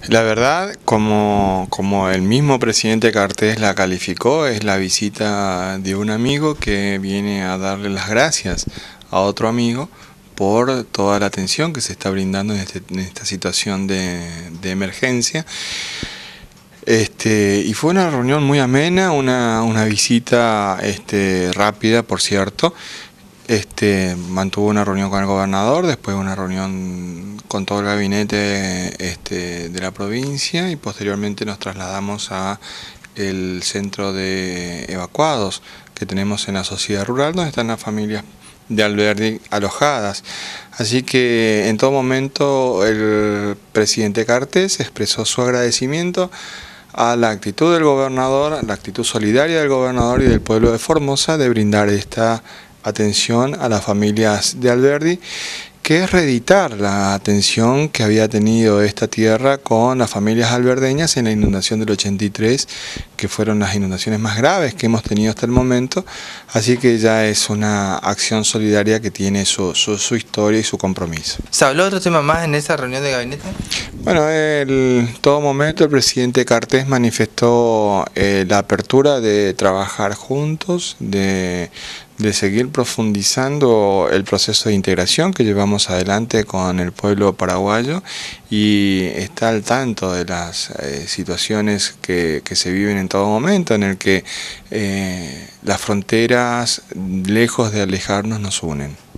La verdad, como el mismo presidente Cartés la calificó, es la visita de un amigo que viene a darle las gracias a otro amigo por toda la atención que se está brindando en esta situación de emergencia. Y fue una reunión muy amena, una visita rápida, por cierto. Mantuvo una reunión con el gobernador, después una reunión con todo el gabinete de la provincia y posteriormente nos trasladamos a el centro de evacuados que tenemos en la sociedad rural, donde están las familias de Alberdi alojadas. Así que en todo momento el presidente Cartés expresó su agradecimiento a la actitud del gobernador, la actitud solidaria del gobernador y del pueblo de Formosa de brindar esta atención a las familias de Alberdi, que es reeditar la atención que había tenido esta tierra con las familias alberdeñas en la inundación del 83, que fueron las inundaciones más graves que hemos tenido hasta el momento, así que ya es una acción solidaria que tiene su historia y su compromiso. ¿Se habló de otro tema más en esa reunión de gabinete? Bueno, en todo momento el presidente Cartés manifestó la apertura de trabajar juntos, de seguir profundizando el proceso de integración que llevamos adelante con el pueblo paraguayo y está al tanto de las situaciones que se viven en todo momento, en el que las fronteras, lejos de alejarnos, nos unen.